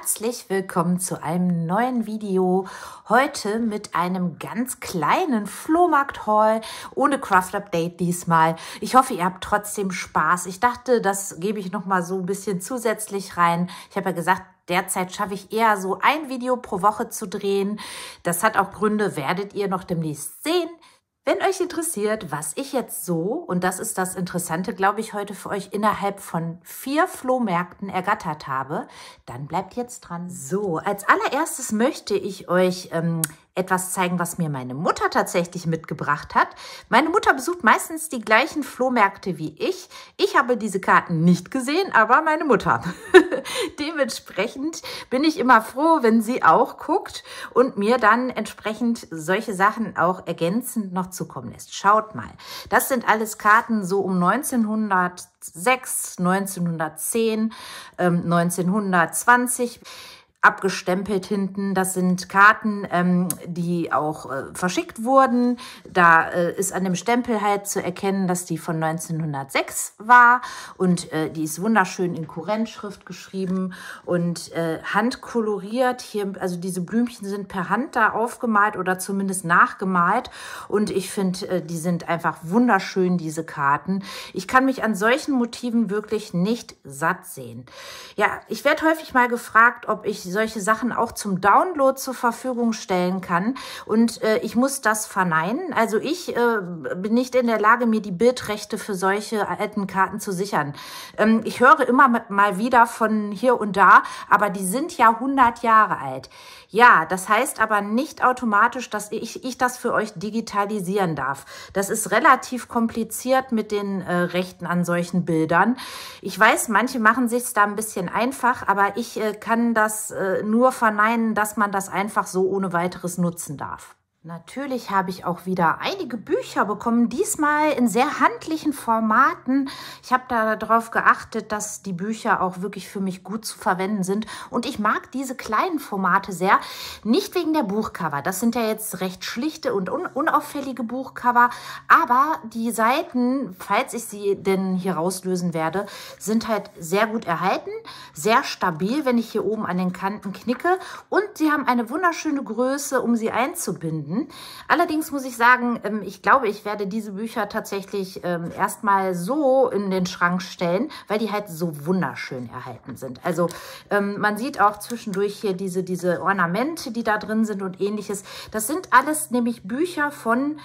herzlich willkommen zu einem neuen Video. Heute mit einem ganz kleinen Flohmarkt-Haul ohne Craft-Update diesmal. Ich hoffe, ihr habt trotzdem Spaß. Ich dachte, das gebe ich nochmal so ein bisschen zusätzlich rein. Ich habe ja gesagt, derzeit schaffe ich eher so ein Video pro Woche zu drehen. Das hat auch Gründe, werdet ihr noch demnächst sehen. Wenn euch interessiert, was ich jetzt so, und das ist das Interessante, glaube ich, heute für euch innerhalb von 4 Flohmärkten ergattert habe, dann bleibt jetzt dran. So, als allererstes möchte ich euch etwas zeigen, was mir meine Mutter tatsächlich mitgebracht hat. Meine Mutter besucht meistens die gleichen Flohmärkte wie ich. Ich habe diese Karten nicht gesehen, aber meine Mutter. Dementsprechend bin ich immer froh, wenn sie auch guckt und mir dann entsprechend solche Sachen auch ergänzend noch zukommen lässt. Schaut mal, das sind alles Karten so um 1906, 1910, 1920. Abgestempelt hinten. Das sind Karten, die auch verschickt wurden. Da ist an dem Stempel halt zu erkennen, dass die von 1906 war und die ist wunderschön in Kurrentschrift geschrieben und handkoloriert. Hier, also diese Blümchen sind per Hand da aufgemalt oder zumindest nachgemalt und ich finde, die sind einfach wunderschön, diese Karten. Ich kann mich an solchen Motiven wirklich nicht satt sehen. Ja, ich werde häufig mal gefragt, ob ich solche Sachen auch zum Download zur Verfügung stellen kann. Und ich muss das verneinen. Also ich bin nicht in der Lage, mir die Bildrechte für solche alten Karten zu sichern. Ich höre immer mal wieder von hier und da, aber die sind ja 100 Jahre alt. Ja, das heißt aber nicht automatisch, dass ich das für euch digitalisieren darf. Das ist relativ kompliziert mit den Rechten an solchen Bildern. Ich weiß, manche machen sich's da ein bisschen einfach, aber ich kann das nur verneinen, dass man das einfach so ohne weiteres nutzen darf. Natürlich habe ich auch wieder einige Bücher bekommen, diesmal in sehr handlichen Formaten. Ich habe da darauf geachtet, dass die Bücher auch wirklich für mich gut zu verwenden sind. Und ich mag diese kleinen Formate sehr, nicht wegen der Buchcover. Das sind ja jetzt recht schlichte und unauffällige Buchcover. Aber die Seiten, falls ich sie denn hier rauslösen werde, sind halt sehr gut erhalten, sehr stabil, wenn ich hier oben an den Kanten knicke. Und sie haben eine wunderschöne Größe, um sie einzubinden. Allerdings muss ich sagen, ich glaube, ich werde diese Bücher tatsächlich erstmal so in den Schrank stellen, weil die halt so wunderschön erhalten sind. Also man sieht auch zwischendurch hier diese Ornamente, die da drin sind und ähnliches. Das sind alles nämlich Bücher von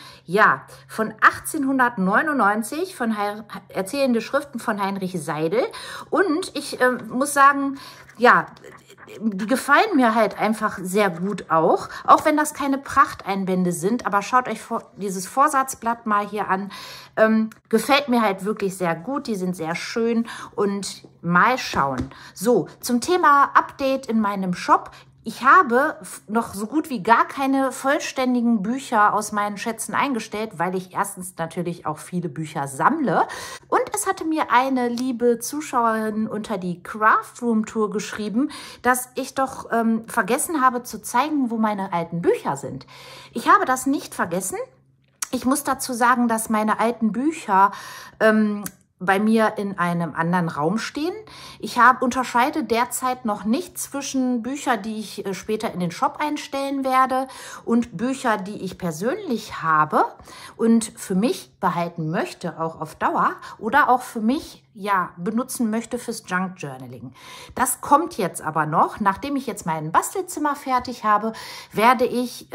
1899, von Erzählende Schriften von Heinrich Seidel. Und ich muss sagen, ja, die gefallen mir halt einfach sehr gut auch wenn das keine Prachteinbände sind, aber schaut euch dieses Vorsatzblatt mal hier an, gefällt mir halt wirklich sehr gut, die sind sehr schön und mal schauen. So, zum Thema Update in meinem Shop. Ich habe noch so gut wie gar keine vollständigen Bücher aus meinen Schätzen eingestellt, weil ich erstens natürlich auch viele Bücher sammle. Und es hatte mir eine liebe Zuschauerin unter die Craft Room Tour geschrieben, dass ich doch vergessen habe zu zeigen, wo meine alten Bücher sind. Ich habe das nicht vergessen. Ich muss dazu sagen, dass meine alten Bücher bei mir in einem anderen Raum stehen. Ich unterscheide derzeit noch nicht zwischen Büchern, die ich später in den Shop einstellen werde und Bücher, die ich persönlich habe und für mich behalten möchte, auch auf Dauer oder auch für mich benutzen möchte fürs Junk Journaling. Das kommt jetzt aber noch. Nachdem ich jetzt mein Bastelzimmer fertig habe, werde ich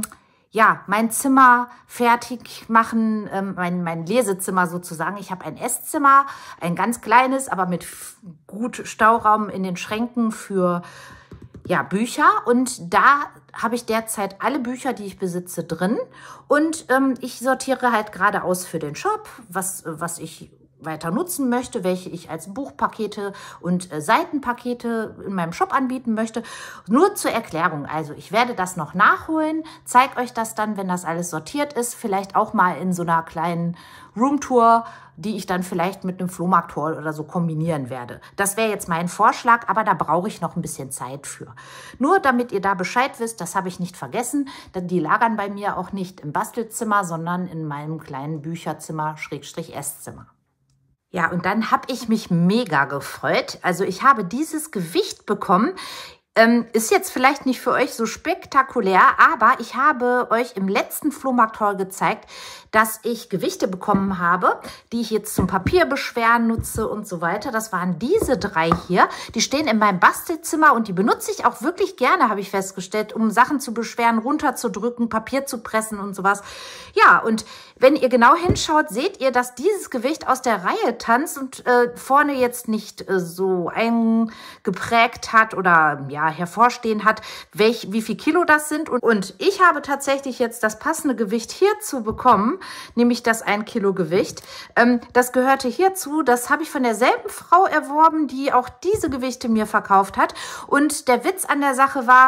mein Zimmer fertig machen, mein Lesezimmer sozusagen. Ich habe ein Esszimmer, ein ganz kleines, aber mit gut Stauraum in den Schränken für Bücher. Und da habe ich derzeit alle Bücher, die ich besitze, drin. Und ich sortiere halt gerade aus für den Shop, was ich weiter nutzen möchte, welche ich als Buchpakete und Seitenpakete in meinem Shop anbieten möchte. Nur zur Erklärung, also ich werde das noch nachholen, zeige euch das dann, wenn das alles sortiert ist, vielleicht auch mal in so einer kleinen Roomtour, die ich dann vielleicht mit einem Flohmarkt-Haul oder so kombinieren werde. Das wäre jetzt mein Vorschlag, aber da brauche ich noch ein bisschen Zeit für. Nur damit ihr da Bescheid wisst, das habe ich nicht vergessen, denn die lagern bei mir auch nicht im Bastelzimmer, sondern in meinem kleinen Bücherzimmer, Esszimmer. Ja, und dann habe ich mich mega gefreut. Also ich habe dieses Gewicht bekommen. Ist jetzt vielleicht nicht für euch so spektakulär, aber ich habe euch im letzten Flohmarkt-Haul gezeigt, dass ich Gewichte bekommen habe, die ich jetzt zum Papierbeschweren nutze und so weiter. Das waren diese 3 hier. Die stehen in meinem Bastelzimmer und die benutze ich auch wirklich gerne, habe ich festgestellt, um Sachen zu beschweren, runterzudrücken, Papier zu pressen und sowas. Ja, und wenn ihr genau hinschaut, seht ihr, dass dieses Gewicht aus der Reihe tanzt und vorne jetzt nicht so eingeprägt hat oder ja hervorstehen hat, wie viel Kilo das sind. Und ich habe tatsächlich jetzt das passende Gewicht hierzu bekommen, nämlich das 1 Kilo Gewicht. Das gehörte hierzu, das habe ich von derselben Frau erworben, die auch diese Gewichte mir verkauft hat. Und der Witz an der Sache war,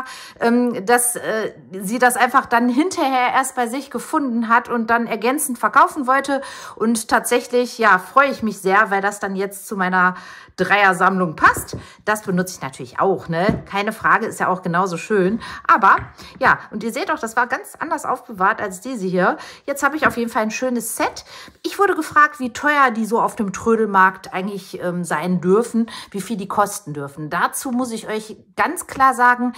dass sie das einfach dann hinterher erst bei sich gefunden hat und dann ergänzend verkaufen wollte. Und tatsächlich, ja, freue ich mich sehr, weil das dann jetzt zu meiner Dreiersammlung passt. Das benutze ich natürlich auch, ne? Keine Frage, ist ja auch genauso schön. Aber ja, und ihr seht auch, das war ganz anders aufbewahrt als diese hier. Jetzt habe ich auf jeden Fall ein schönes Set. Ich wurde gefragt, wie teuer die so auf dem Trödelmarkt eigentlich sein dürfen, wie viel die kosten dürfen. Dazu muss ich euch ganz klar sagen,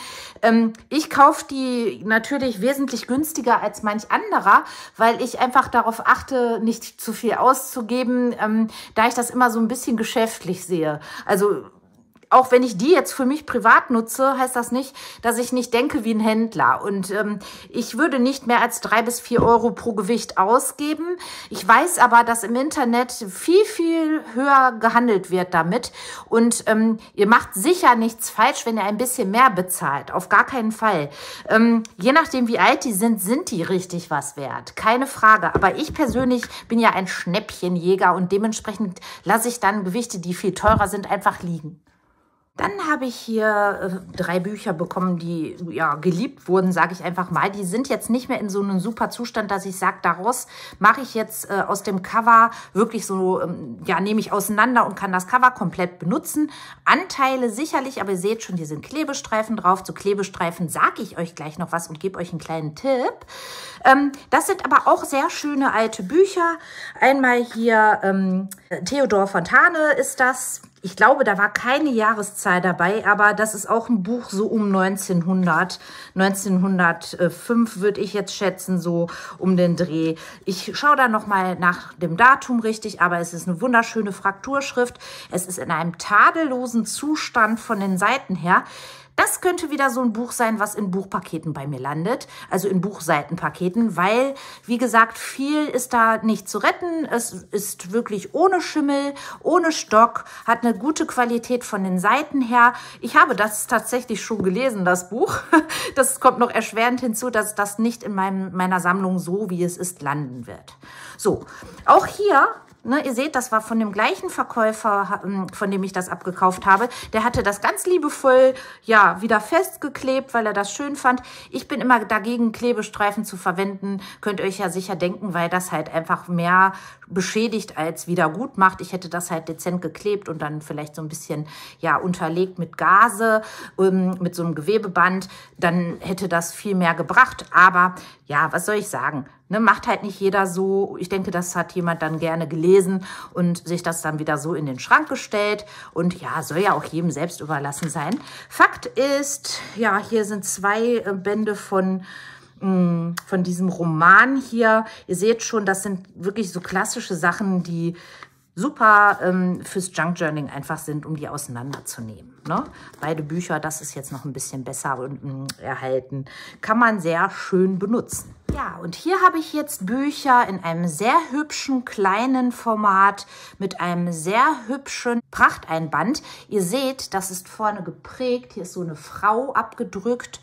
ich kaufe die natürlich wesentlich günstiger als manch anderer, weil ich einfach darauf achte, nicht zu viel auszugeben, da ich das immer so ein bisschen geschäftlich sehe. Also auch wenn ich die jetzt für mich privat nutze, heißt das nicht, dass ich nicht denke wie ein Händler. Und ich würde nicht mehr als 3 bis 4 Euro pro Gewicht ausgeben. Ich weiß aber, dass im Internet viel, viel höher gehandelt wird damit. Und ihr macht sicher nichts falsch, wenn ihr ein bisschen mehr bezahlt. Auf gar keinen Fall. Je nachdem, wie alt die sind, sind die richtig was wert. Keine Frage. Aber ich persönlich bin ja ein Schnäppchenjäger und dementsprechend lasse ich dann Gewichte, die viel teurer sind, einfach liegen. Dann habe ich hier 3 Bücher bekommen, die ja geliebt wurden, sage ich einfach mal. Die sind jetzt nicht mehr in so einem super Zustand, dass ich sage, daraus mache ich jetzt aus dem Cover wirklich so, ja, nehme ich auseinander und kann das Cover komplett benutzen. Anteile sicherlich, aber ihr seht schon, hier sind Klebestreifen drauf. Zu Klebestreifen sage ich euch gleich noch was und gebe euch einen kleinen Tipp. Das sind aber auch sehr schöne alte Bücher. Einmal hier Theodor Fontane ist das. Ich glaube, da war keine Jahreszahl dabei, aber das ist auch ein Buch so um 1900, 1905 würde ich jetzt schätzen, so um den Dreh. Ich schaue da nochmal nach dem Datum richtig, aber es ist eine wunderschöne Frakturschrift. Es ist in einem tadellosen Zustand von den Seiten her. Das könnte wieder so ein Buch sein, was in Buchpaketen bei mir landet, also in Buchseitenpaketen, weil, wie gesagt, viel ist da nicht zu retten. Es ist wirklich ohne Schimmel, ohne Stock, hat eine gute Qualität von den Seiten her. Ich habe das tatsächlich schon gelesen, das Buch. Das kommt noch erschwerend hinzu, dass das nicht in meiner Sammlung so, wie es ist, landen wird. So, auch hier... Ne, ihr seht, das war von dem gleichen Verkäufer, von dem ich das abgekauft habe. Der hatte das ganz liebevoll, ja, wieder festgeklebt, weil er das schön fand. Ich bin immer dagegen, Klebestreifen zu verwenden. Könnt ihr euch ja sicher denken, weil das halt einfach mehr beschädigt als wieder gut macht. Ich hätte das halt dezent geklebt und dann vielleicht so ein bisschen, ja, unterlegt mit Gase, mit so einem Gewebeband. Dann hätte das viel mehr gebracht. Aber ja, was soll ich sagen? Ne, macht halt nicht jeder so. Ich denke, das hat jemand dann gerne gelesen und sich das dann wieder so in den Schrank gestellt. Und ja, soll ja auch jedem selbst überlassen sein. Fakt ist, ja, hier sind 2 Bände von diesem Roman hier. Ihr seht schon, das sind wirklich so klassische Sachen, die super fürs Junk Journaling einfach sind, um die auseinanderzunehmen. Ne? Beide Bücher, das ist jetzt noch ein bisschen besser erhalten. Kann man sehr schön benutzen. Ja, und hier habe ich jetzt Bücher in einem sehr hübschen kleinen Format mit einem sehr hübschen Prachteinband. Ihr seht, das ist vorne geprägt. Hier ist so eine Frau abgedrückt.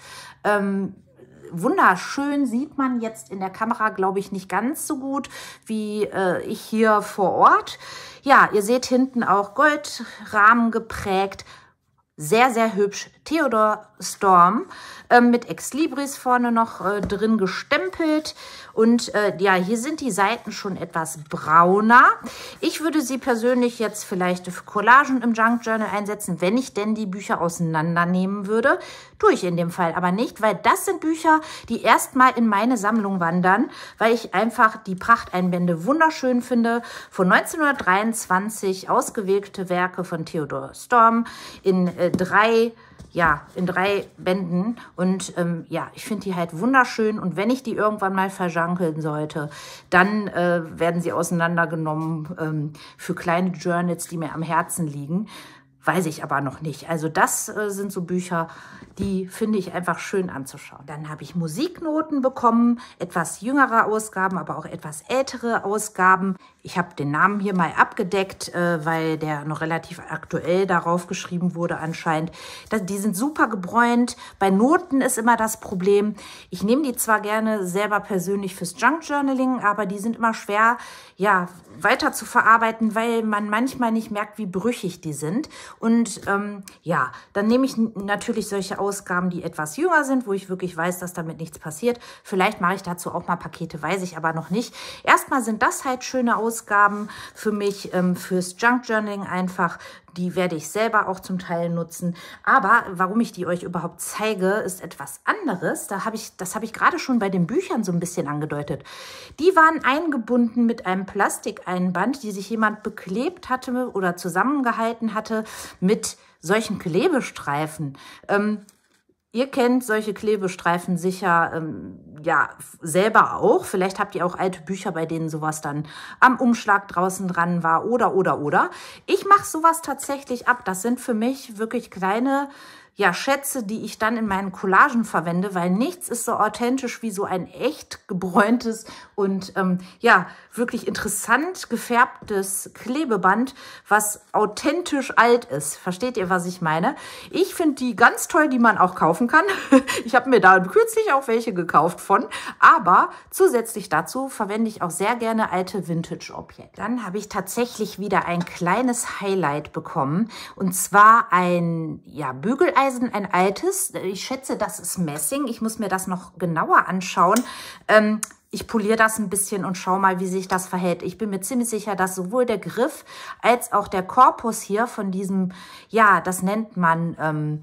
Wunderschön, sieht man jetzt in der Kamera, glaube ich, nicht ganz so gut wie ich hier vor Ort. Ja, ihr seht hinten auch Goldrahmen geprägt. Sehr, sehr hübsch. Theodor Storm mit Ex Libris vorne noch drin gestempelt. Und ja, hier sind die Seiten schon etwas brauner. Ich würde sie persönlich jetzt vielleicht für Collagen im Junk Journal einsetzen, wenn ich denn die Bücher auseinandernehmen würde. Tue ich in dem Fall aber nicht, weil das sind Bücher, die erstmal in meine Sammlung wandern, weil ich einfach die Prachteinbände wunderschön finde. Von 1923 ausgewählte Werke von Theodor Storm in 3 ja, in 3 Bänden und ja, ich finde die halt wunderschön und wenn ich die irgendwann mal verschankeln sollte, dann werden sie auseinandergenommen für kleine Journals, die mir am Herzen liegen. Weiß ich aber noch nicht. Also das sind so Bücher, die finde ich einfach schön anzuschauen. Dann habe ich Musiknoten bekommen, etwas jüngere Ausgaben, aber auch etwas ältere Ausgaben. Ich habe den Namen hier mal abgedeckt, weil der noch relativ aktuell darauf geschrieben wurde anscheinend. Die sind super gebräunt. Bei Noten ist immer das Problem. Ich nehme die zwar gerne selber persönlich fürs Junk Journaling, aber die sind immer schwer, ja, weiter zu verarbeiten, weil man manchmal nicht merkt, wie brüchig die sind. Und ja, dann nehme ich natürlich solche Ausgaben, die etwas jünger sind, wo ich wirklich weiß, dass damit nichts passiert. Vielleicht mache ich dazu auch mal Pakete, weiß ich aber noch nicht. Erstmal sind das halt schöne Ausgaben für mich, fürs Junk Journaling einfach. Die werde ich selber auch zum Teil nutzen. Aber warum ich die euch überhaupt zeige, ist etwas anderes. Das habe ich gerade schon bei den Büchern so ein bisschen angedeutet. Die waren eingebunden mit einem Plastikeinband, die sich jemand beklebt hatte oder zusammengehalten hatte mit solchen Klebestreifen. Ihr kennt solche Klebestreifen sicher ja selber auch. Vielleicht habt ihr auch alte Bücher, bei denen sowas dann am Umschlag draußen dran war oder. Ich mache sowas tatsächlich ab. Das sind für mich wirklich kleine Schätze, die ich dann in meinen Collagen verwende, weil nichts ist so authentisch wie so ein echt gebräuntes und wirklich interessant gefärbtes Klebeband, was authentisch alt ist. Versteht ihr, was ich meine? Ich finde die ganz toll, die man auch kaufen kann. Ich habe mir da kürzlich auch welche gekauft von, aber zusätzlich dazu verwende ich auch sehr gerne alte Vintage-Objekte. Dann habe ich tatsächlich wieder ein kleines Highlight bekommen und zwar ein Bügeleisen, ein altes. Ich schätze, das ist Messing. Ich muss mir das noch genauer anschauen. Ich poliere das ein bisschen und schaue mal, wie sich das verhält. Ich bin mir ziemlich sicher, dass sowohl der Griff als auch der Korpus hier von diesem, das nennt man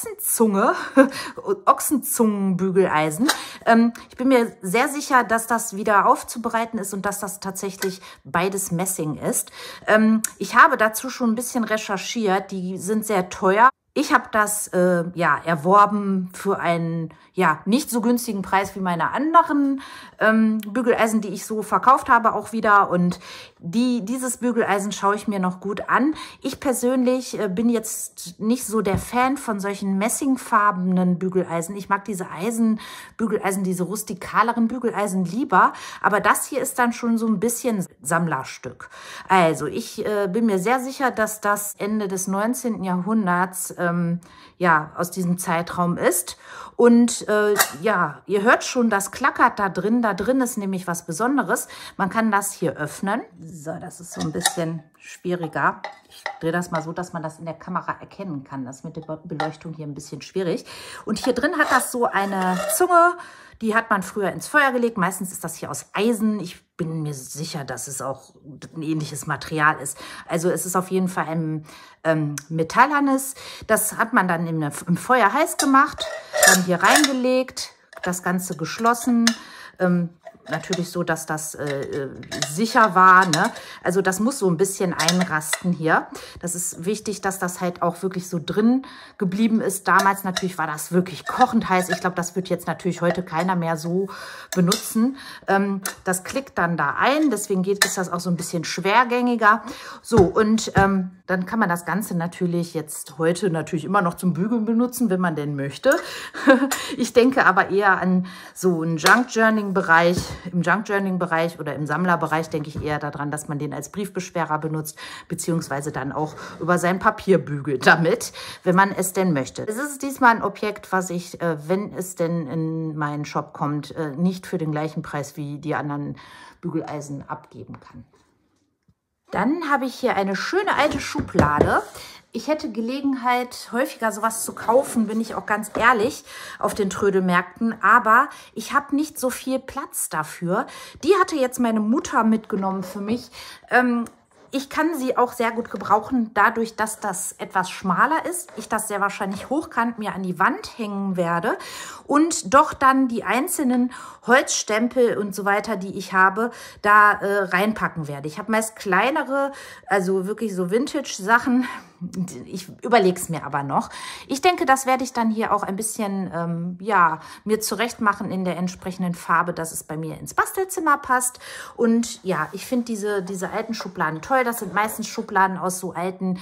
Ochsenzungenbügeleisen. Ich bin mir sehr sicher, dass das wieder aufzubereiten ist und dass das tatsächlich beides Messing ist. Ich habe dazu schon ein bisschen recherchiert. Die sind sehr teuer. Ich habe das erworben für einen nicht so günstigen Preis wie meine anderen Bügeleisen, die ich so verkauft habe, auch wieder. Und dieses Bügeleisen schaue ich mir noch gut an. Ich persönlich bin jetzt nicht so der Fan von solchen messingfarbenen Bügeleisen. Ich mag diese Eisenbügeleisen, diese rustikaleren Bügeleisen lieber. Aber das hier ist dann schon so ein bisschen Sammlerstück. Also ich bin mir sehr sicher, dass das Ende des 19. Jahrhunderts aus diesem Zeitraum ist. Und ihr hört schon, das klackert da drin. Da drin ist nämlich was Besonderes. Man kann das hier öffnen. So, das ist so ein bisschen schwieriger. Ich drehe das mal so, dass man das in der Kamera erkennen kann. Das ist mit der Beleuchtung hier ein bisschen schwierig. Und hier drin hat das so eine Zunge. Die hat man früher ins Feuer gelegt. Meistens ist das hier aus Eisen. Ich bin mir sicher, dass es auch ein ähnliches Material ist. Also es ist auf jeden Fall ein metallernes. Das hat man dann im Feuer heiß gemacht, dann hier reingelegt, das Ganze geschlossen. Natürlich so, dass das sicher war, ne? Also das muss so ein bisschen einrasten hier. Das ist wichtig, dass das halt auch wirklich so drin geblieben ist. Damals natürlich war das wirklich kochend heiß. Ich glaube, das wird jetzt natürlich heute keiner mehr so benutzen. Das klickt dann da ein, deswegen ist das auch so ein bisschen schwergängiger. So, und dann kann man das Ganze natürlich jetzt heute natürlich immer noch zum Bügeln benutzen, wenn man denn möchte. Ich denke aber eher an so einen Junk-Journaling-Bereich. Im Junk-Journaling-Bereich oder im Sammlerbereich denke ich eher daran, dass man den als Briefbeschwerer benutzt, beziehungsweise dann auch über sein Papier bügelt damit, wenn man es denn möchte. Es ist diesmal ein Objekt, was ich, wenn es denn in meinen Shop kommt, nicht für den gleichen Preis wie die anderen Bügeleisen abgeben kann. Dann habe ich hier eine schöne alte Schublade. Ich hätte Gelegenheit, häufiger sowas zu kaufen, bin ich auch ganz ehrlich, auf den Trödelmärkten. Aber ich habe nicht so viel Platz dafür. Die hatte jetzt meine Mutter mitgenommen für mich. Ich kann sie auch sehr gut gebrauchen, dadurch, dass das etwas schmaler ist. Ich das sehr wahrscheinlich hochkant mir an die Wand hängen werde und doch dann die einzelnen Holzstempel und so weiter, die ich habe, da reinpacken werde. Ich habe meist kleinere, also wirklich so Vintage-Sachen, Ich überlege es mir aber noch. Ich denke, das werde ich dann hier auch ein bisschen, ja, mir zurecht machen in der entsprechenden Farbe, dass es bei mir ins Bastelzimmer passt. Und ja, ich finde diese alten Schubladen toll. Das sind meistens Schubladen aus so alten,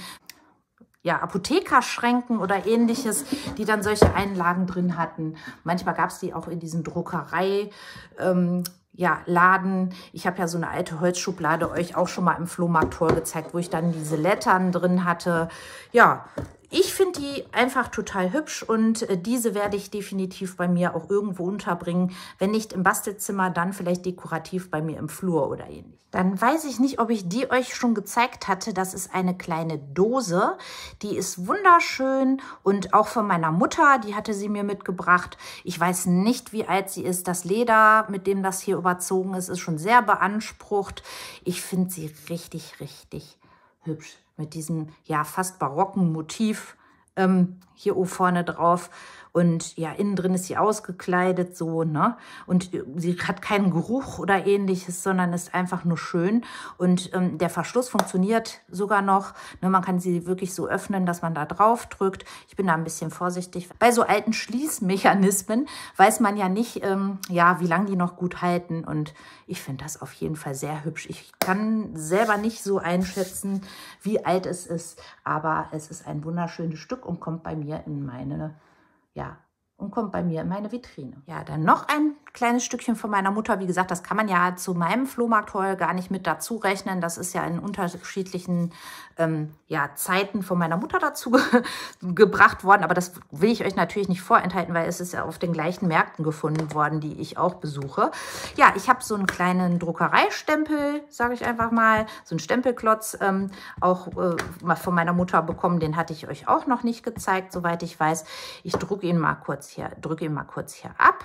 ja, Apothekerschränken oder ähnliches, die dann solche Einlagen drin hatten. Manchmal gab es die auch in diesen Druckerei, ja, Laden. Ich habe ja so eine alte Holzschublade euch auch schon mal im Flohmarkt-Tour gezeigt, wo ich dann diese Lettern drin hatte. Ja, ich finde die einfach total hübsch und diese werde ich definitiv bei mir auch irgendwo unterbringen. Wenn nicht im Bastelzimmer, dann vielleicht dekorativ bei mir im Flur oder ähnlich. Dann weiß ich nicht, ob ich die euch schon gezeigt hatte. Das ist eine kleine Dose. Die ist wunderschön und auch von meiner Mutter. Die hatte sie mir mitgebracht. Ich weiß nicht, wie alt sie ist. Das Leder, mit dem das hier überzogen ist, ist schon sehr beansprucht. Ich finde sie richtig, richtig hübsch. Mit diesem, ja, fast barocken Motiv hier oben vorne drauf. Und ja, innen drin ist sie ausgekleidet, so, ne? Und sie hat keinen Geruch oder ähnliches, sondern ist einfach nur schön. Und der Verschluss funktioniert sogar noch. Ne? Man kann sie wirklich so öffnen, dass man da drauf drückt. Ich bin da ein bisschen vorsichtig. Bei so alten Schließmechanismen weiß man ja nicht, ja, wie lange die noch gut halten. Und ich finde das auf jeden Fall sehr hübsch. Ich kann selber nicht so einschätzen, wie alt es ist. Aber es ist ein wunderschönes Stück und kommt bei mir in meine... Ja, und kommt bei mir in meine Vitrine. Ja, dann noch ein kleines Stückchen von meiner Mutter. Wie gesagt, das kann man ja zu meinem Flohmarkt-Haul gar nicht mit dazu rechnen. Das ist ja in unterschiedlichen ja, Zeiten von meiner Mutter dazu gebracht worden. Aber das will ich euch natürlich nicht vorenthalten, weil es ist ja auf den gleichen Märkten gefunden worden, die ich auch besuche. Ja, ich habe so einen kleinen Druckereistempel, sage ich einfach mal. So einen Stempelklotz auch mal von meiner Mutter bekommen. Den hatte ich euch auch noch nicht gezeigt, soweit ich weiß. Ich drücke ihn mal kurz hier ab.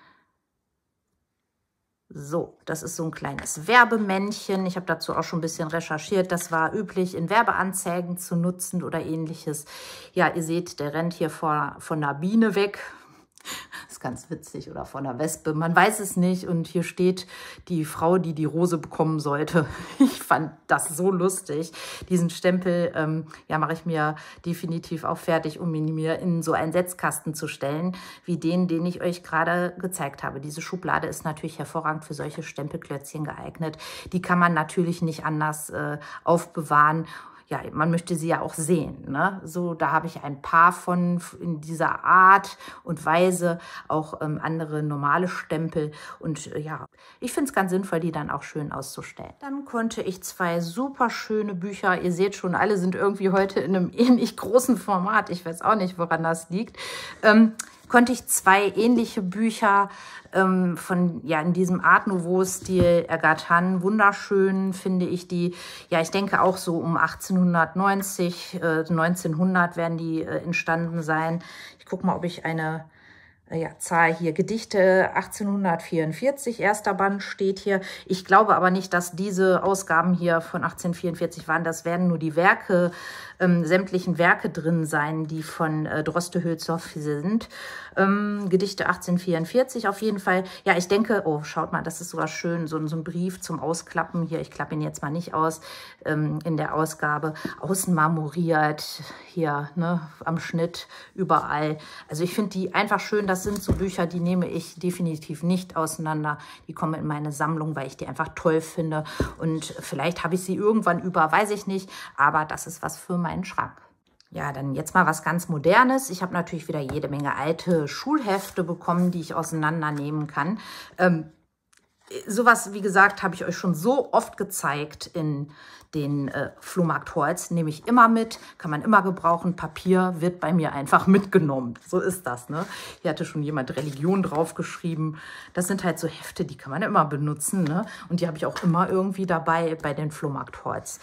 So, das ist so ein kleines Werbemännchen. Ich habe dazu auch schon ein bisschen recherchiert. Das war üblich, in Werbeanzeigen zu nutzen oder ähnliches. Ja, ihr seht, der rennt hier von einer Biene weg. Das ist ganz witzig. Oder von einer Wespe. Man weiß es nicht. Und hier steht die Frau, die die Rose bekommen sollte. Ich fand das so lustig. Diesen Stempel ja, mache ich mir definitiv auch fertig, um ihn mir in so einen Setzkasten zu stellen, wie den ich euch gerade gezeigt habe. Diese Schublade ist natürlich hervorragend für solche Stempelklötzchen geeignet. Die kann man natürlich nicht anders aufbewahren. Ja, man möchte sie ja auch sehen, ne? So, da habe ich ein paar von in dieser Art und Weise, auch andere normale Stempel. Und ja, ich finde es ganz sinnvoll, die dann auch schön auszustellen. Dann konnte ich 2 super schöne Bücher, ihr seht schon, alle sind irgendwie heute in einem ähnlich großen Format, ich weiß auch nicht, woran das liegt, konnte ich 2 ähnliche Bücher von, ja, in diesem Art Nouveau-Stil ergattern. Wunderschön finde ich die. Ja, ich denke auch so um 1890, 1900 werden die entstanden sein. Ich gucke mal, ob ich eine ja, Zahl hier. Gedichte 1844, erster Band steht hier. Ich glaube aber nicht, dass diese Ausgaben hier von 1844 waren. Das werden nur die Werke, sämtlichen Werke drin sein, die von Droste-Hülshoff sind. Gedichte 1844 auf jeden Fall. Ja, ich denke, oh, schaut mal, das ist sogar schön, so ein Brief zum Ausklappen hier. Ich klappe ihn jetzt mal nicht aus in der Ausgabe. Außen marmoriert, hier, ne, am Schnitt, überall. Also ich finde die einfach schön. Das sind so Bücher, die nehme ich definitiv nicht auseinander. Die kommen in meine Sammlung, weil ich die einfach toll finde. Und vielleicht habe ich sie irgendwann über, weiß ich nicht. Aber das ist was für meinen Schrank. Ja, dann jetzt mal was ganz Modernes. Ich habe natürlich wieder jede Menge alte Schulhefte bekommen, die ich auseinandernehmen kann. Sowas, wie gesagt, habe ich euch schon so oft gezeigt in den Flohmarkt-Hauls. Nehme ich immer mit, kann man immer gebrauchen. Papier wird bei mir einfach mitgenommen. So ist das, ne? Hier hatte schon jemand Religion draufgeschrieben. Das sind halt so Hefte, die kann man immer benutzen, ne? Und die habe ich auch immer irgendwie dabei bei den Flohmarkt-Hauls.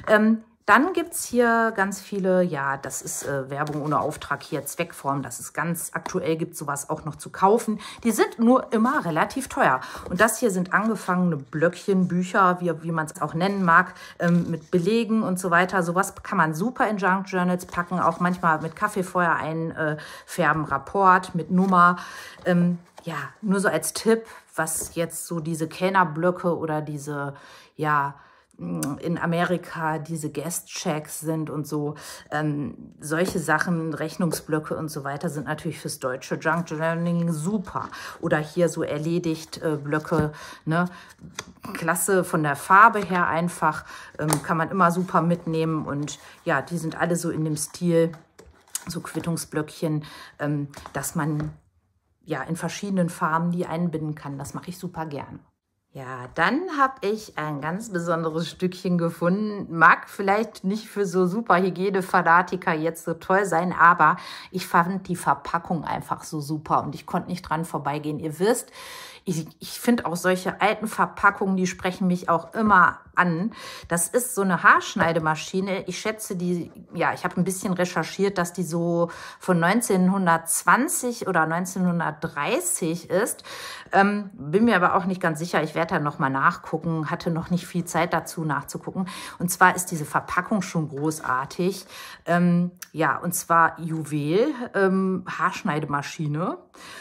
Dann gibt es hier ganz viele, ja, das ist Werbung ohne Auftrag hier, Zweckform, das ist ganz aktuell, gibt sowas auch noch zu kaufen. Die sind nur immer relativ teuer. Und das hier sind angefangene Blöckchen, Bücher, wie man es auch nennen mag, mit Belegen und so weiter. Sowas kann man super in Junk Journals packen, auch manchmal mit Kaffeefeuer einfärben, Rapport mit Nummer. Ja, nur so als Tipp, was jetzt so diese Kellnerblöcke oder diese, ja, in Amerika diese Guest-Checks sind und so. Solche Sachen, Rechnungsblöcke und so weiter sind natürlich fürs deutsche Junk Journaling super. Oder hier so erledigt Blöcke, ne? Klasse von der Farbe her einfach, kann man immer super mitnehmen. Und ja, die sind alle so in dem Stil, so Quittungsblöckchen, dass man ja in verschiedenen Farben die einbinden kann. Das mache ich super gerne. Ja, dann habe ich ein ganz besonderes Stückchen gefunden. Mag vielleicht nicht für so super Hygienefanatiker jetzt so toll sein, aber ich fand die Verpackung einfach so super und ich konnte nicht dran vorbeigehen. Ihr wisst, ich finde auch solche alten Verpackungen, die sprechen mich auch immer an. Das ist so eine Haarschneidemaschine. Ich schätze die, ja, ich habe ein bisschen recherchiert, dass die so von 1920 oder 1930 ist. Bin mir aber auch nicht ganz sicher. Ich werde da nochmal nachgucken. Hatte noch nicht viel Zeit dazu nachzugucken. Und zwar ist diese Verpackung schon großartig. Ja, und zwar Juwel, Haarschneidemaschine.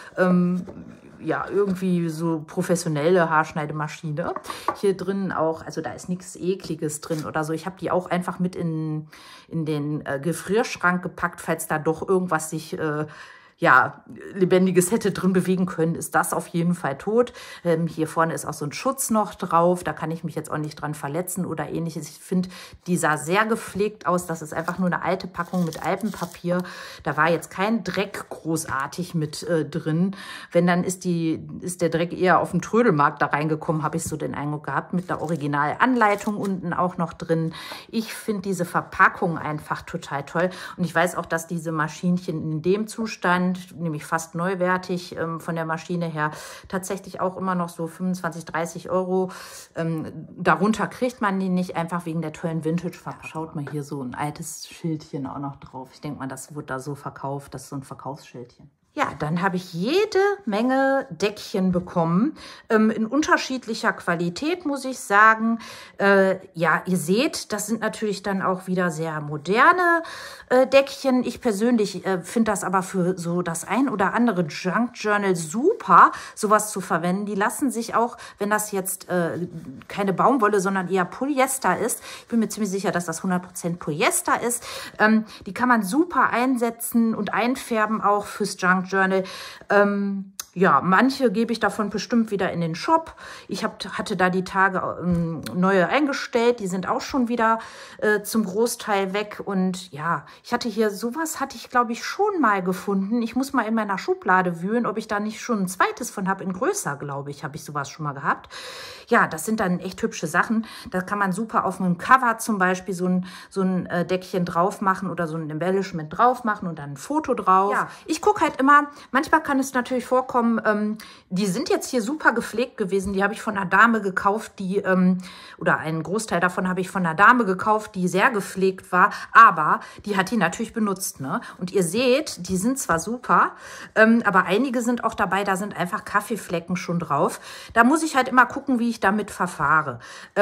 Ja, irgendwie so professionelle Haarschneidemaschine. Hier drin auch, also da ist nichts Ekliges drin oder so. Ich habe die auch einfach mit in den Gefrierschrank gepackt, falls da doch irgendwas sich ja, Lebendiges hätte drin bewegen können, ist das auf jeden Fall tot. Hier vorne ist auch so ein Schutz noch drauf. Da kann ich mich jetzt auch nicht dran verletzen oder ähnliches. Ich finde, die sah sehr gepflegt aus. Das ist einfach nur eine alte Packung mit Alpenpapier. Da war jetzt kein Dreck großartig mit drin. Wenn, dann ist der Dreck eher auf dem Trödelmarkt da reingekommen, habe ich so den Eindruck gehabt. Mit der Originalanleitung unten auch noch drin. Ich finde diese Verpackung einfach total toll. Und ich weiß auch, dass diese Maschinchen in dem Zustand, nämlich fast neuwertig von der Maschine her, tatsächlich auch immer noch so 25, 30 Euro. Darunter kriegt man die nicht, einfach wegen der tollen Vintage-Verpackung. Schaut mal, hier so ein altes Schildchen auch noch drauf. Ich denke mal, das wird da so verkauft, das ist so ein Verkaufsschildchen. Ja, dann habe ich jede Menge Deckchen bekommen, in unterschiedlicher Qualität, muss ich sagen. Ja, ihr seht, das sind natürlich dann auch wieder sehr moderne Deckchen. Ich persönlich finde das aber für so das ein oder andere Junk Journal super, sowas zu verwenden. Die lassen sich auch, wenn das jetzt keine Baumwolle, sondern eher Polyester ist, ich bin mir ziemlich sicher, dass das 100% Polyester ist, die kann man super einsetzen und einfärben auch fürs Junk Journal. Ja, manche gebe ich davon bestimmt wieder in den Shop. Ich hatte da die Tage neue eingestellt. Die sind auch schon wieder zum Großteil weg. Und ja, ich hatte hier sowas, hatte ich glaube ich schon mal gefunden. Ich muss mal in meiner Schublade wühlen, ob ich da nicht schon ein zweites von habe. In größer, glaube ich, habe ich sowas schon mal gehabt. Ja, das sind dann echt hübsche Sachen. Da kann man super auf einem Cover zum Beispiel so ein Deckchen drauf machen oder so ein Embellishment drauf machen und dann ein Foto drauf. Ja, ich gucke halt immer, manchmal kann es natürlich vorkommen, die sind jetzt hier super gepflegt gewesen. Die habe ich von einer Dame gekauft, die, oder einen Großteil davon habe ich von einer Dame gekauft, die sehr gepflegt war, aber die hat die natürlich benutzt, ne? Und ihr seht, die sind zwar super, aber einige sind auch dabei, da sind einfach Kaffeeflecken schon drauf. Da muss ich halt immer gucken, wie ich damit verfahre.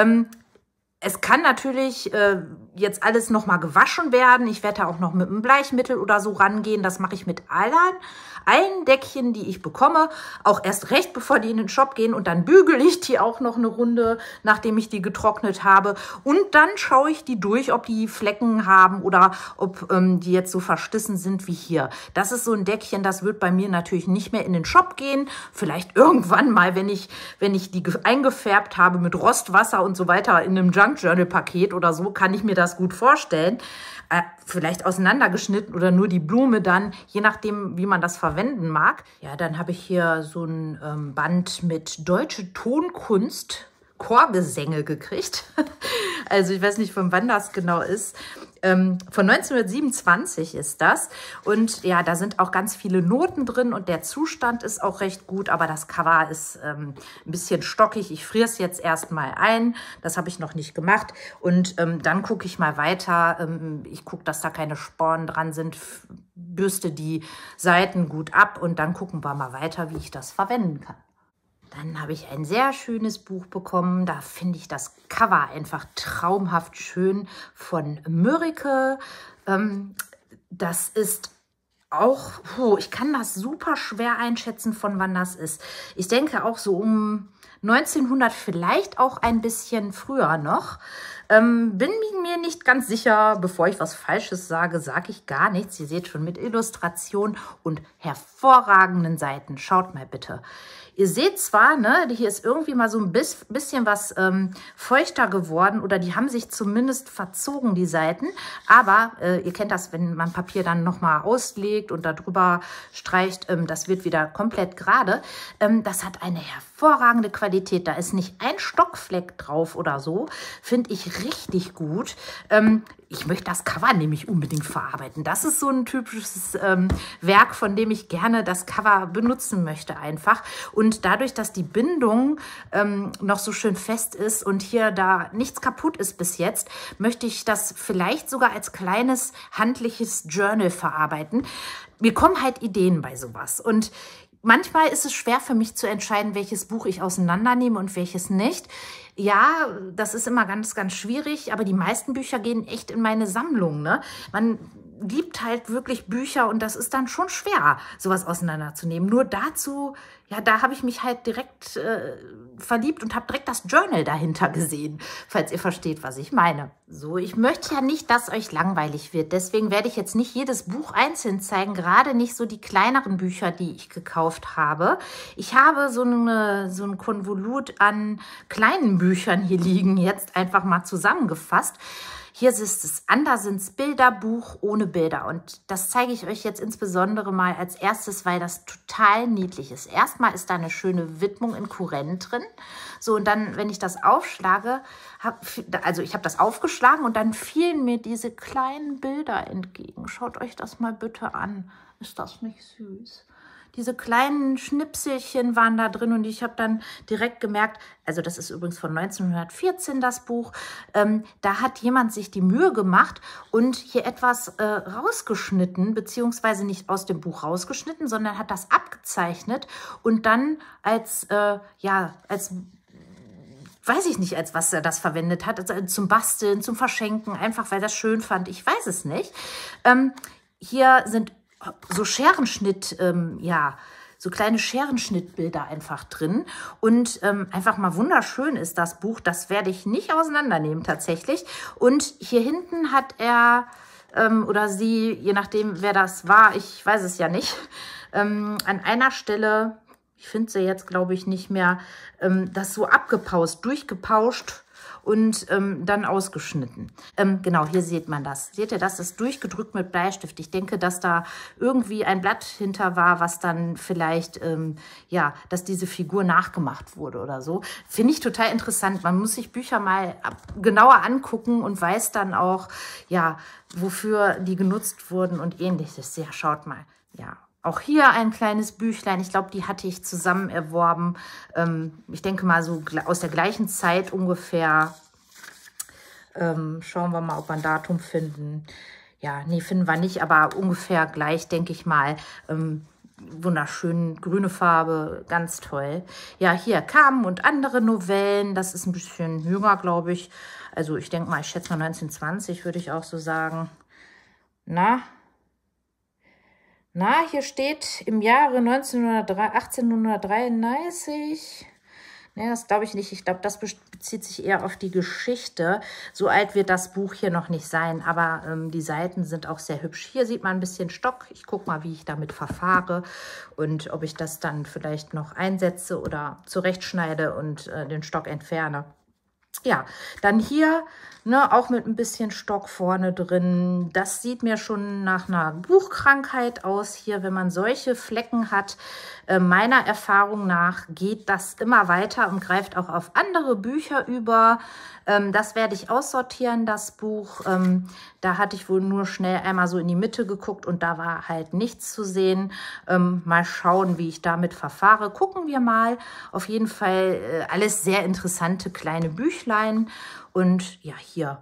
Es kann natürlich jetzt alles nochmal gewaschen werden. Ich werde da auch noch mit einem Bleichmittel oder so rangehen. Das mache ich mit allen Deckchen, die ich bekomme. Auch erst recht, bevor die in den Shop gehen. Und dann bügele ich die auch noch eine Runde, nachdem ich die getrocknet habe. Und dann schaue ich die durch, ob die Flecken haben oder ob die jetzt so verstissen sind wie hier. Das ist so ein Deckchen, das wird bei mir natürlich nicht mehr in den Shop gehen. Vielleicht irgendwann mal, wenn ich die eingefärbt habe mit Rostwasser und so weiter in einem Junk Journal Paket oder so, kann ich mir das gut vorstellen. Vielleicht auseinandergeschnitten oder nur die Blume dann, je nachdem, wie man das verwenden mag. Ja, dann habe ich hier so ein Band mit deutsche Tonkunst Chorgesänge gekriegt. Also ich weiß nicht, von wann das genau ist. Von 1927 ist das. Und ja, da sind auch ganz viele Noten drin und der Zustand ist auch recht gut, aber das Cover ist ein bisschen stockig. Ich friere es jetzt erstmal ein. Das habe ich noch nicht gemacht. Und dann gucke ich mal weiter. Ich gucke, dass da keine Sporen dran sind. Bürste die Seiten gut ab und dann gucken wir mal weiter, wie ich das verwenden kann. Dann habe ich ein sehr schönes Buch bekommen. Da finde ich das Cover einfach traumhaft schön von Mörike. Das ist auch, ich kann das super schwer einschätzen, von wann das ist. Ich denke auch so um 1900, vielleicht auch ein bisschen früher noch. Bin mir nicht ganz sicher, bevor ich was Falsches sage, sage ich gar nichts. Ihr seht schon mit Illustration und hervorragenden Seiten. Schaut mal bitte. Ihr seht zwar, ne, hier ist irgendwie mal so ein bisschen was feuchter geworden oder die haben sich zumindest verzogen, die Seiten. Aber ihr kennt das, wenn man Papier dann nochmal auslegt und darüber streicht, das wird wieder komplett gerade. Das hat eine hervorragende Qualität. Da ist nicht ein Stockfleck drauf oder so. Finde ich richtig gut. Ich möchte das Cover nämlich unbedingt verarbeiten. Das ist so ein typisches Werk, von dem ich gerne das Cover benutzen möchte einfach. Und dadurch, dass die Bindung noch so schön fest ist und hier da nichts kaputt ist bis jetzt, möchte ich das vielleicht sogar als kleines handliches Journal verarbeiten. Mir kommen halt Ideen bei sowas. Und manchmal ist es schwer für mich zu entscheiden, welches Buch ich auseinandernehme und welches nicht. Ja, das ist immer ganz, ganz schwierig, aber die meisten Bücher gehen echt in meine Sammlung, ne? Man liebt halt wirklich Bücher und das ist dann schon schwer, sowas auseinanderzunehmen. Nur dazu, ja, da habe ich mich halt direkt verliebt und habe direkt das Journal dahinter gesehen, falls ihr versteht, was ich meine. So, ich möchte ja nicht, dass euch langweilig wird. Deswegen werde ich jetzt nicht jedes Buch einzeln zeigen, gerade nicht so die kleineren Bücher, die ich gekauft habe. Ich habe so ein Konvolut an kleinen Büchern hier liegen, jetzt einfach mal zusammengefasst. Hier ist es Andersens Bilderbuch ohne Bilder und das zeige ich euch jetzt insbesondere mal als erstes, weil das total niedlich ist. Erstmal ist da eine schöne Widmung in Kurrent drin. So, und dann, wenn ich das aufschlage, also ich habe das aufgeschlagen und dann fielen mir diese kleinen Bilder entgegen. Schaut euch das mal bitte an. Ist das nicht süß? Diese kleinen Schnipselchen waren da drin und ich habe dann direkt gemerkt, also das ist übrigens von 1914 das Buch, da hat jemand sich die Mühe gemacht und hier etwas rausgeschnitten, beziehungsweise nicht aus dem Buch rausgeschnitten, sondern hat das abgezeichnet und dann als weiß ich nicht, als was er das verwendet hat, also zum Basteln, zum Verschenken, einfach weil er das schön fand, ich weiß es nicht. Hier sind so Scherenschnitt, so kleine Scherenschnittbilder einfach drin und einfach mal wunderschön ist das Buch. Das werde ich nicht auseinandernehmen tatsächlich. Und hier hinten hat er oder sie, je nachdem wer das war, ich weiß es ja nicht, an einer Stelle, ich finde sie jetzt glaube ich nicht mehr, das so abgepaust, durchgepauscht und dann ausgeschnitten. Genau, hier sieht man das. Seht ihr, das ist durchgedrückt mit Bleistift. Ich denke, dass da irgendwie ein Blatt hinter war, was dann vielleicht, dass diese Figur nachgemacht wurde oder so. Finde ich total interessant. Man muss sich Bücher mal genauer angucken und weiß dann auch, ja, wofür die genutzt wurden und ähnliches. Ja, schaut mal. Ja. Auch hier ein kleines Büchlein. Ich glaube, die hatte ich zusammen erworben. Ich denke mal so aus der gleichen Zeit ungefähr. Schauen wir mal, ob wir ein Datum finden. Ja, nee, finden wir nicht, aber ungefähr gleich, denke ich mal. Wunderschön, grüne Farbe, ganz toll. Ja, hier Carmen und andere Novellen. Das ist ein bisschen jünger, glaube ich. Also ich denke mal, ich schätze mal 1920, würde ich auch so sagen. Na, hier steht im Jahre 1893. Ne, das glaube ich nicht. Ich glaube, das bezieht sich eher auf die Geschichte. So alt wird das Buch hier noch nicht sein, aber die Seiten sind auch sehr hübsch. Hier sieht man ein bisschen Stock. Ich gucke mal, wie ich damit verfahre und ob ich das dann vielleicht noch einsetze oder zurechtschneide und den Stock entferne. Ja, dann hier, ne, auch mit ein bisschen Stock vorne drin. Das sieht mir schon nach einer Buchkrankheit aus hier, wenn man solche Flecken hat. Meiner Erfahrung nach geht das immer weiter und greift auch auf andere Bücher über. Das werde ich aussortieren, das Buch. Da hatte ich wohl nur schnell einmal so in die Mitte geguckt und da war halt nichts zu sehen. Mal schauen, wie ich damit verfahre. Gucken wir mal. Auf jeden Fall alles sehr interessante kleine Büchlein. Und ja, hier.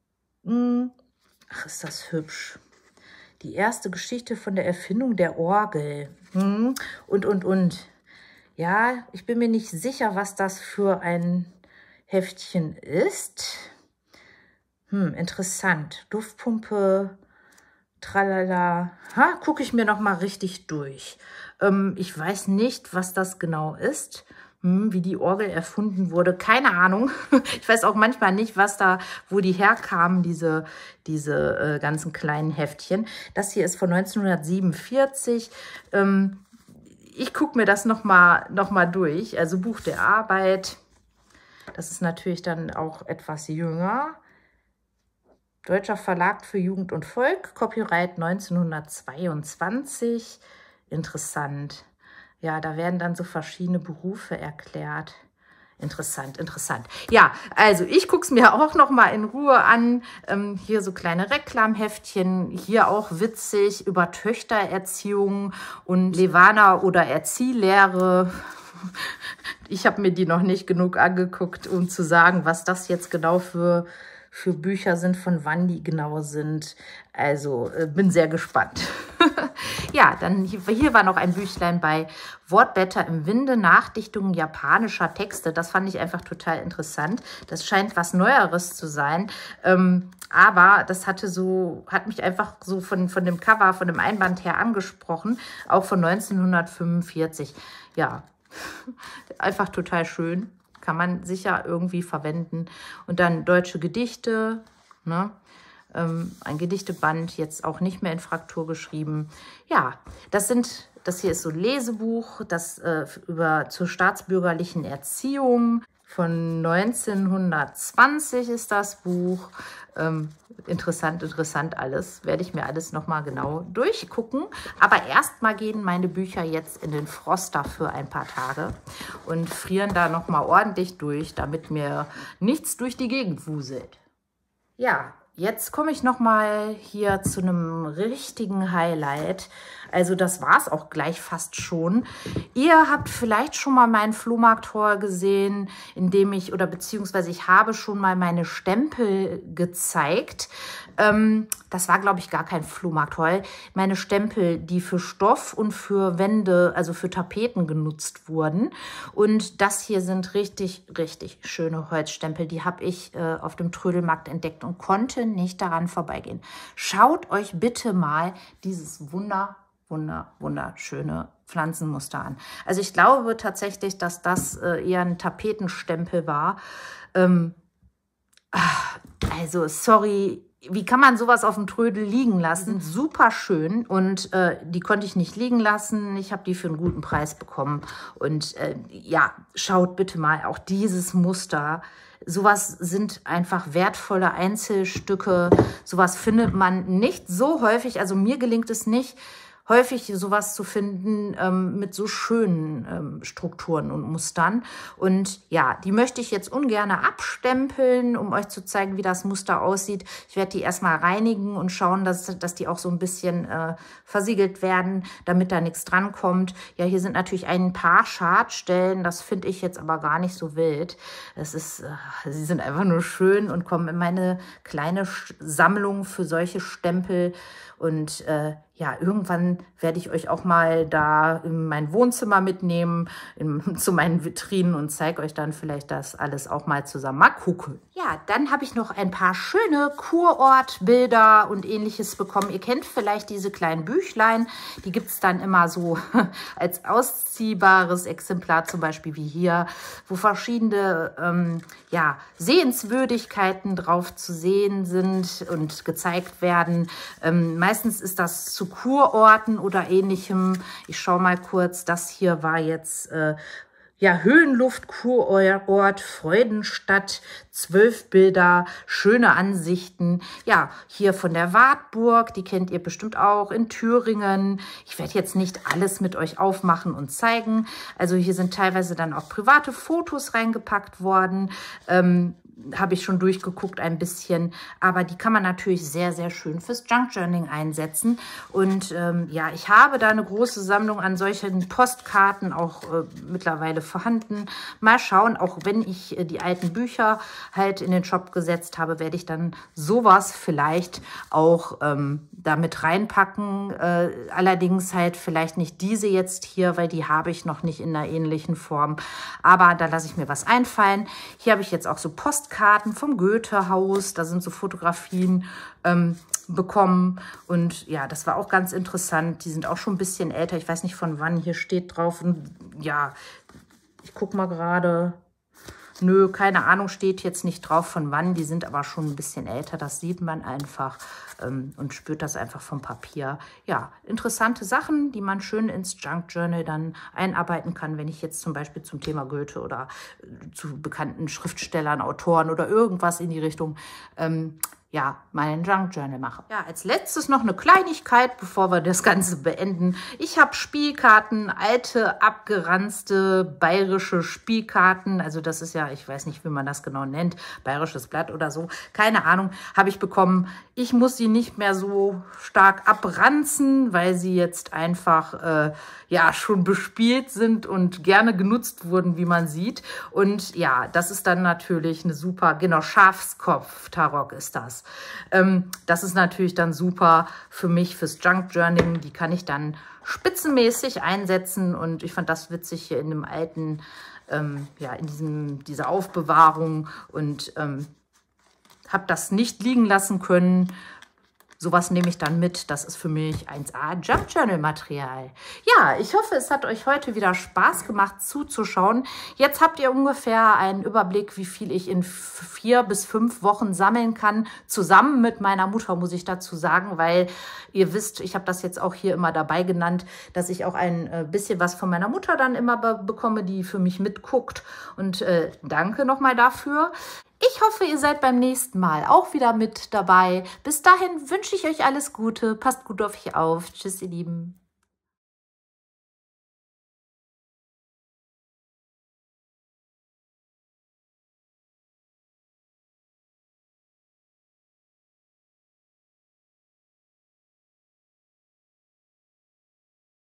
Ach, ist das hübsch. Die erste Geschichte von der Erfindung der Orgel. Und. Ja, ich bin mir nicht sicher, was das für ein Heftchen ist. Interessant. Duftpumpe, tralala. Gucke ich mir noch mal richtig durch. Ich weiß nicht, was das genau ist. wie die Orgel erfunden wurde. Keine Ahnung. Ich weiß auch manchmal nicht, wo die herkamen, diese ganzen kleinen Heftchen. Das hier ist von 1947. Ich gucke mir das noch mal durch. Also Buch der Arbeit. Das ist natürlich dann auch etwas jünger. Deutscher Verlag für Jugend und Volk. Copyright 1922. Interessant. Ja, da werden dann so verschiedene Berufe erklärt. Interessant, interessant. Ja, also ich gucke es mir auch noch mal in Ruhe an. Hier so kleine Reklamheftchen. Hier auch witzig über Töchtererziehung und Levana oder Erziehlehre. Ich habe mir die noch nicht genug angeguckt, um zu sagen, was das jetzt genau für Bücher sind, von wann die genau sind. Also bin sehr gespannt. Ja, dann hier war noch ein Büchlein bei Wortblätter im Winde, Nachdichtungen japanischer Texte. Das fand ich einfach total interessant. Das scheint was Neueres zu sein. Aber das hat mich einfach so von dem Cover, von dem Einband her angesprochen. Auch von 1945. Ja, einfach total schön. Kann man sicher irgendwie verwenden. Und dann deutsche Gedichte, ne? Ein Gedichteband, jetzt auch nicht mehr in Fraktur geschrieben. Ja, das hier ist so ein Lesebuch, das zur staatsbürgerlichen Erziehung. Von 1920 ist das Buch. Interessant alles. Werde ich mir alles nochmal genau durchgucken. Aber erstmal gehen meine Bücher jetzt in den Froster für ein paar Tage und frieren da nochmal ordentlich durch, damit mir nichts durch die Gegend wuselt. Ja, jetzt komme ich nochmal hier zu einem richtigen Highlight. Also das war es auch gleich fast schon. Ihr habt vielleicht schon mal meinen Flohmarkt-Haul gesehen, beziehungsweise ich habe schon mal meine Stempel gezeigt. Das war, glaube ich, gar kein Flohmarkt-Haul. Meine Stempel, die für Stoff und für Wände, also für Tapeten genutzt wurden. Und das hier sind richtig, richtig schöne Holzstempel. Die habe ich auf dem Trödelmarkt entdeckt und konnte nicht daran vorbeigehen. Schaut euch bitte mal dieses wunderschöne Pflanzenmuster an. Also ich glaube tatsächlich, dass das eher ein Tapetenstempel war. Also sorry, wie kann man sowas auf dem Trödel liegen lassen? Super schön und die konnte ich nicht liegen lassen. Ich habe die für einen guten Preis bekommen. Und ja, schaut bitte mal auch dieses Muster. Sowas sind einfach wertvolle Einzelstücke. Sowas findet man nicht so häufig. Also mir gelingt es nicht, häufig sowas zu finden mit so schönen Strukturen und Mustern. Und ja, die möchte ich jetzt ungern abstempeln, um euch zu zeigen, wie das Muster aussieht. Ich werde die erstmal reinigen und schauen, dass die auch so ein bisschen versiegelt werden, damit da nichts dran kommt. Ja, hier sind natürlich ein paar Schadstellen, das finde ich jetzt aber gar nicht so wild. Sie sind einfach nur schön und kommen in meine kleine Sammlung für solche Stempel. Und ja, irgendwann werde ich euch auch mal da in mein Wohnzimmer mitnehmen, zu meinen Vitrinen und zeige euch dann vielleicht das alles auch mal zusammen. Mal gucken. Ja, dann habe ich noch ein paar schöne Kurortbilder und Ähnliches bekommen. Ihr kennt vielleicht diese kleinen Büchlein. Die gibt es dann immer so als ausziehbares Exemplar, zum Beispiel wie hier, wo verschiedene ja, Sehenswürdigkeiten drauf zu sehen sind und gezeigt werden. Meistens ist das zu Kurorten oder Ähnlichem. Ich schaue mal kurz, das hier war jetzt ja, Höhenluft, Kurort, Freudenstadt, 12 Bilder, schöne Ansichten. Ja, hier von der Wartburg, die kennt ihr bestimmt auch, in Thüringen. Ich werde jetzt nicht alles mit euch aufmachen und zeigen. Also hier sind teilweise dann auch private Fotos reingepackt worden. Habe ich schon durchgeguckt ein bisschen, aber die kann man natürlich sehr, sehr schön fürs Junk Journaling einsetzen. Und ja, ich habe da eine große Sammlung an solchen Postkarten auch mittlerweile vorhanden. Mal schauen, auch wenn ich die alten Bücher halt in den Shop gesetzt habe, werde ich dann sowas vielleicht auch damit reinpacken. Allerdings halt vielleicht nicht diese jetzt hier, weil die habe ich noch nicht in einer ähnlichen Form. Aber da lasse ich mir was einfallen. Hier habe ich jetzt auch so Postkarten vom Goethe-Haus. Da sind so Fotografien bekommen. Und ja, das war auch ganz interessant. Die sind auch schon ein bisschen älter. Ich weiß nicht, von wann hier steht drauf. Und ja, Ich gucke mal gerade. Nö, keine Ahnung, steht jetzt nicht drauf von wann. Die sind aber schon ein bisschen älter. Das sieht man einfach und spürt das einfach vom Papier. Ja, interessante Sachen, die man schön ins Junk Journal dann einarbeiten kann, wenn ich jetzt zum Beispiel zum Thema Goethe oder zu bekannten Schriftstellern, Autoren oder irgendwas in die Richtung ja, meinen Junk Journal mache. Ja, als letztes noch eine Kleinigkeit, bevor wir das Ganze beenden. Ich habe Spielkarten, alte, abgeranzte bayerische Spielkarten. Also das ist ja, ich weiß nicht, wie man das genau nennt, bayerisches Blatt oder so. Keine Ahnung, habe ich bekommen. Ich muss sie nicht mehr so stark abranzen, weil sie jetzt einfach ja schon bespielt sind und gerne genutzt wurden, wie man sieht. Und ja, das ist dann natürlich eine super, genau, Schafskopf-Tarok ist das. Das ist natürlich dann super für mich, fürs Junk Journaling. Die kann ich dann spitzenmäßig einsetzen und ich fand das witzig hier in dem alten, ja, in dieser Aufbewahrung und habe das nicht liegen lassen können. Sowas nehme ich dann mit. Das ist für mich 1A Junk Journal Material. Ja, ich hoffe, es hat euch heute wieder Spaß gemacht zuzuschauen. Jetzt habt ihr ungefähr einen Überblick, wie viel ich in 4 bis 5 Wochen sammeln kann. Zusammen mit meiner Mutter, muss ich dazu sagen, weil ihr wisst, ich habe das jetzt auch hier immer dabei genannt, dass ich auch ein bisschen was von meiner Mutter dann immer bekomme, die für mich mitguckt. Und danke nochmal dafür. Ich hoffe, ihr seid beim nächsten Mal auch wieder mit dabei. Bis dahin wünsche ich euch alles Gute. Passt gut auf euch auf. Tschüss, ihr Lieben.